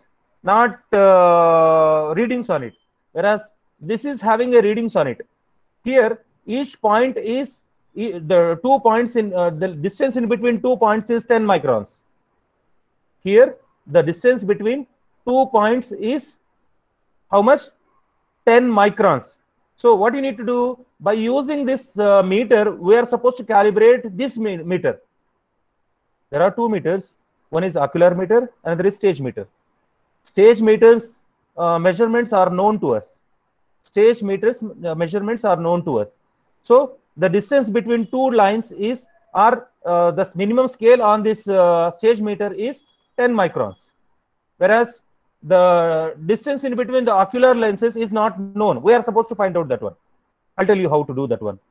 not uh, readings on it, whereas this is having a readings on it. Here each point is the two points in uh, the distance in between two points is ten microns. Here the distance between two points is how much? ten microns. So what you need to do, by using this uh, meter, we are supposed to calibrate this meter. There are two meters. One is ocular meter, another is stage meter. Stage meters uh, measurements are known to us. Stage meters uh, measurements are known to us. So the distance between two lines is, or uh, the minimum scale on this uh, stage meter is ten microns, whereas the distance in between the ocular lenses is not known. We are supposed to find out that one. I'll tell you how to do that one.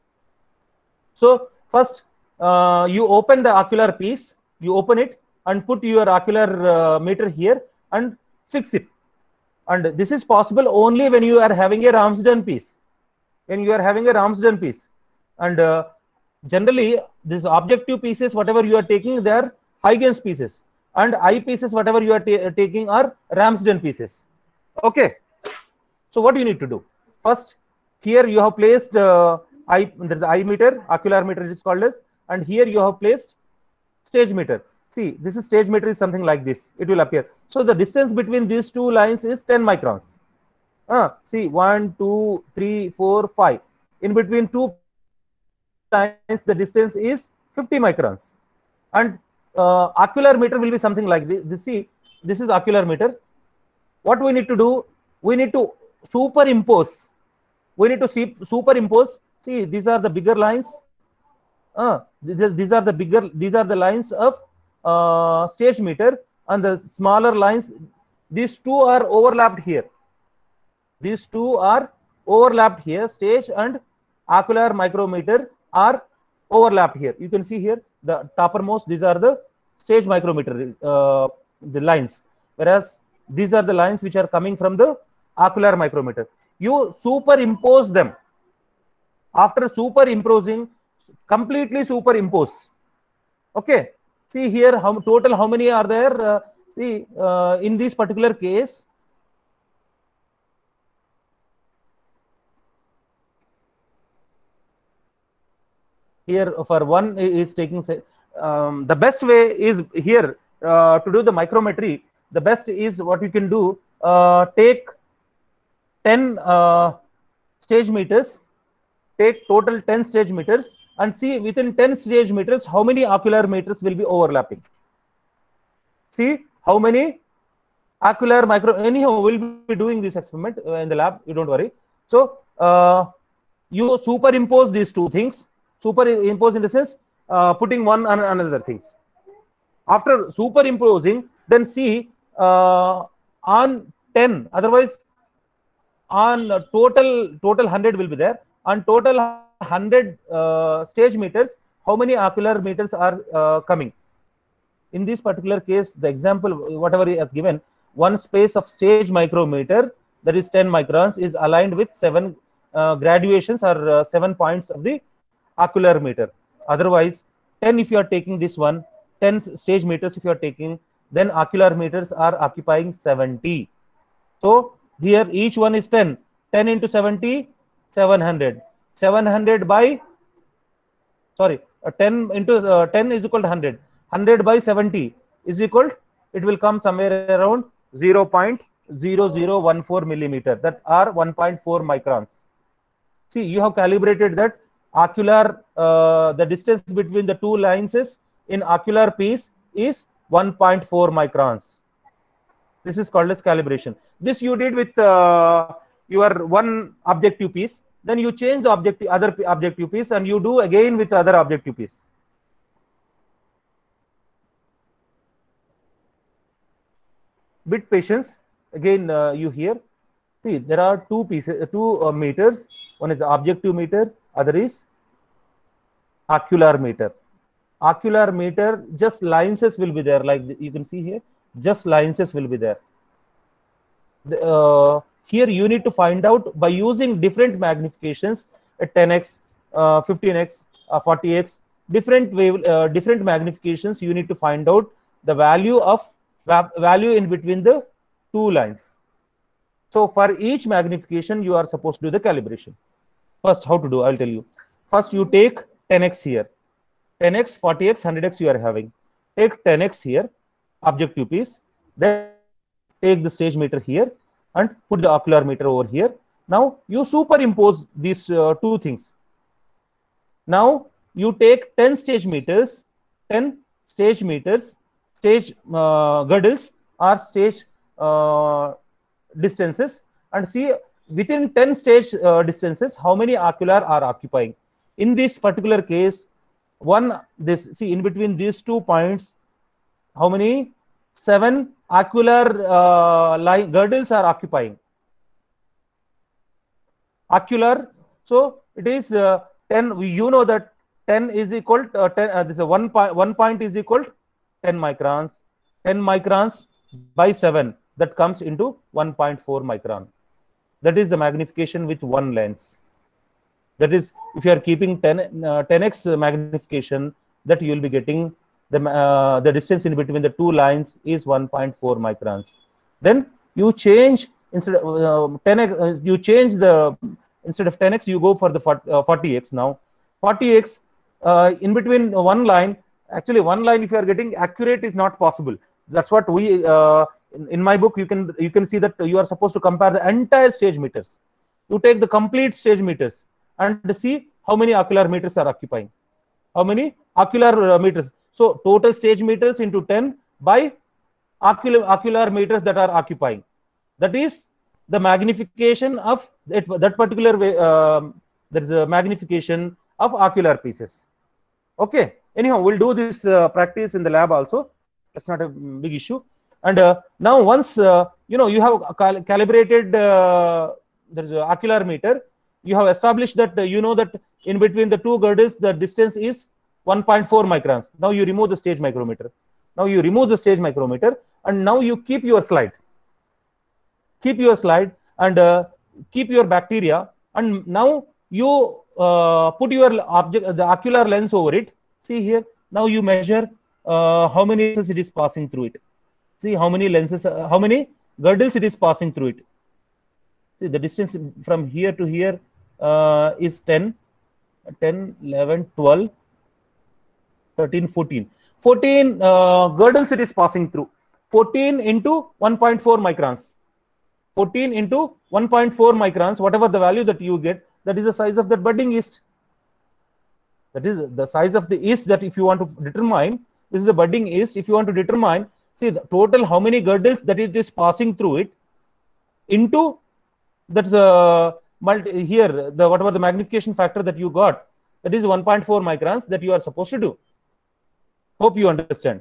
So first uh, you open the ocular piece, you open it and put your ocular uh, meter here and fix it. And this is possible only when you are having a Ramsden piece. When you are having a Ramsden piece, and uh, generally these objective pieces, whatever you are taking, they are Huygens pieces, and eyepieces, whatever you are taking, are Ramsden pieces. Okay. So what do you need to do? First, here you have placed uh, eye. There is eye meter, ocular meter it is called as, and here you have placed stage meter. See, this is stage meter is something like this. It will appear. So the distance between these two lines is ten microns. Uh, see, one, two, three, four, five. In between two lines, the distance is fifty microns. And uh, ocular meter will be something like this. this. See, this is ocular meter. What we need to do? We need to superimpose. We need to see, superimpose. See, these are the bigger lines. Uh, these, these are the bigger. These are the lines of uh, stage meter, and the smaller lines. These two are overlapped here. These two are overlapped here. Stage and ocular micrometer are overlapped here. You can see here the toppermost. These are the stage micrometer, uh, the lines, whereas these are the lines which are coming from the ocular micrometer. You superimpose them. After superimposing, completely superimpose. Okay. See here how total how many are there. Uh, see uh, in this particular case. Here for one is taking um, the best way is here uh, to do the micrometry. The best is what you can do. Uh, take ten uh, stage meters. Take total ten stage meters and see within ten stage meters how many ocular meters will be overlapping. See how many ocular micro. Anyhow, we'll be doing this experiment in the lab. You don't worry. So uh, you superimpose these two things. Superimpose in the sense uh, putting one and another things. After superimposing, then see uh, on ten. Otherwise, on total total one hundred will be there. On total one hundred uh, stage meters, how many ocular meters are uh, coming? In this particular case, the example whatever he has given, one space of stage micrometer, that is ten microns, is aligned with seven uh, graduations or uh, seven points of the ocular meter. Otherwise, ten if you are taking this one, ten stage meters if you are taking, then ocular meters are occupying seventy. So here each one is ten. ten into seventy, seven hundred. seven hundred by, sorry, uh, ten into uh, ten is equal to one hundred. one hundred by seventy is equal, it will come somewhere around zero point zero zero one four millimeter, that are one point four microns. See, you have calibrated that ocular, uh, the distance between the two lines is in ocular piece is one point four microns. This is called as calibration. This you did with uh, your one objective piece. Then you change the objective, other objective piece, and you do again with other objective piece. Bit patience. Again, uh, you hear. See, there are two pieces, two uh, meters. One is objective meter, other is ocular meter. Ocular meter, just lenses will be there, like you can see here. Just lenses will be there. The, uh, here you need to find out by using different magnifications at ten x, uh, fifteen x, uh, forty x, different wave, uh, different magnifications. You need to find out the value of value in between the two lines. So for each magnification, you are supposed to do the calibration. First, how to do, I'll tell you. First, you take ten x here. ten x, forty x, one hundred x you are having. Take ten x here, objective piece. Then take the stage meter here and put the ocular meter over here. Now you superimpose these uh, two things. Now you take ten stage meters, ten stage meters, stage uh, girdles or stage uh, distances, and see within ten stage uh, distances how many ocular are occupying. In this particular case, one this see in between these two points, how many? Seven ocular uh, line girdles are occupying. Ocular, so it is uh, ten. You know that ten is equal to uh, ten. Uh, this is one point. One point is equal to ten microns. ten microns by seven, that comes into one point four micron. That is the magnification with one lens. That is, if you are keeping ten, uh, ten x magnification, that you will be getting the uh, the distance in between the two lines is one point four microns. Then you change instead of uh, ten x, uh, you change the instead of ten x, you go for the forty x now. forty x uh, in between one line. Actually, one line, if you are getting accurate, is not possible. That's what we uh, in, in my book. You can you can see that you are supposed to compare the entire stage meters. You take the complete stage meters and see how many ocular meters are occupying. How many ocular uh, meters? So total stage meters into ten by ocular ocular meters that are occupying. That is the magnification of that, that particular way. Um, there is a magnification of ocular pieces. Okay. Anyhow, we'll do this uh, practice in the lab also. That's not a big issue. And uh, now once uh, you know you have cal calibrated uh, there is an ocular meter, you have established that uh, you know that in between the two girdles the distance is one point four microns. Now you remove the stage micrometer. Now you remove the stage micrometer, and now you keep your slide. Keep your slide and uh, keep your bacteria, and now you uh, put your object, the ocular lens over it. See here. Now you measure uh, how many lenses it is passing through it. See how many lenses, uh, how many girdles it is passing through it. See the distance from here to here uh, is ten, ten, eleven, twelve, thirteen, fourteen. fourteen uh, girdles it is passing through. fourteen into one point four microns. fourteen into one point four microns, whatever the value that you get, that is the size of that budding yeast. That is the size of the yeast that if you want to determine, this is the budding yeast. If you want to determine, see the total how many girdles that it is passing through it into that's uh, multi here, the whatever the magnification factor that you got, that is one point four microns that you are supposed to do. Hope you understand.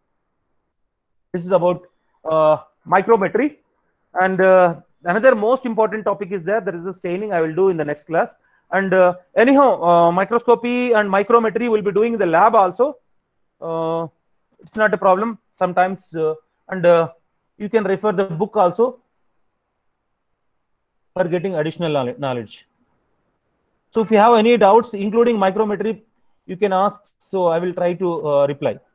This is about uh, micrometry. And uh, another most important topic is there. There is a staining I will do in the next class. And uh, anyhow, uh, microscopy and micrometry will be doing in the lab also. Uh, it's not a problem sometimes. Uh, and uh, you can refer the book also for getting additional knowledge. So if you have any doubts, including micrometry, you can ask. So I will try to uh, reply.